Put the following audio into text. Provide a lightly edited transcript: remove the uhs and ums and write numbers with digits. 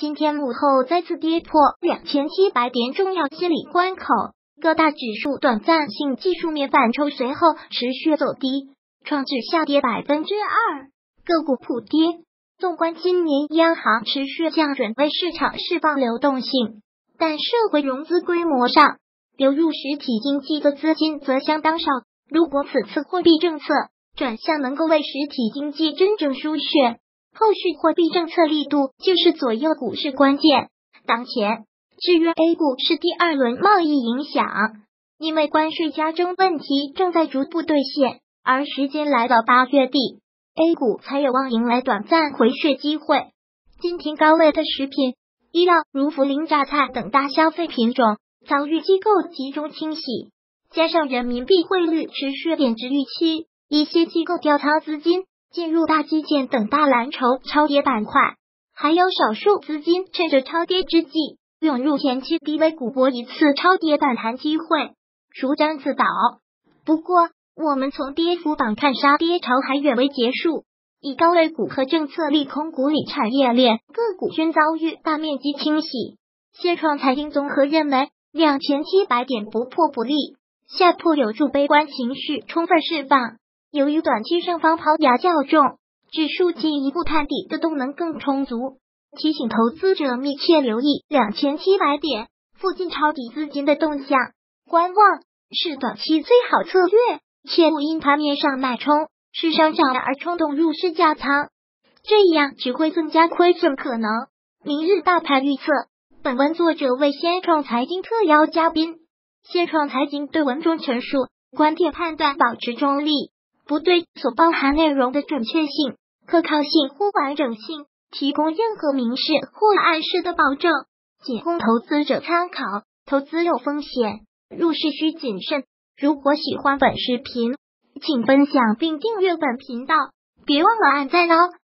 今天午后再次跌破2700点重要心理关口，各大指数短暂性技术面反抽，随后持续走低，创指下跌2%，个股普跌。纵观今年，央行持续降准为市场释放流动性，但社会融资规模上，流入实体经济的资金则相当少。如果此次货币政策转向能够为实体经济真正输血，后续货币政策力度就是左右股市关键。当前，制约 A 股是第二轮贸易影响，因为关税加征问题正在逐步兑现，而时间来到8月底，A 股才有望迎来短暂回血机会。今天高位的食品、医药如涪陵榨菜等大消费品种遭遇机构集中清洗，加上人民币汇率持续贬值预期，一些机构调仓资金进入大基建等大蓝筹超跌板块，还有少数资金趁着超跌之际涌入前期低位股，博一次超跌反弹机会，如獐自导。不过我们从跌幅榜看，杀跌潮还远未结束，以高位股和政策利空股里产业链个股均遭遇大面积清洗。谢创财经综合认为2700点不破不立，下破有助悲观情绪充分释放。由于短期上方抛压较重，指数进一步探底的动能更充足，提醒投资者密切留意2700点附近抄底资金的动向，观望是短期最好策略，切勿因盘面上脉冲市上涨而冲动入市加仓，这样只会增加亏损可能。明日大盘预测，本文作者为先创财经特邀嘉宾，先创财经对文中陈述观点判断保持中立，不对所包含内容的准确性、可靠性或完整性提供任何明示或暗示的保证，仅供投资者参考。投资有风险，入市需谨慎。如果喜欢本视频，请分享并订阅本频道，别忘了按赞哦。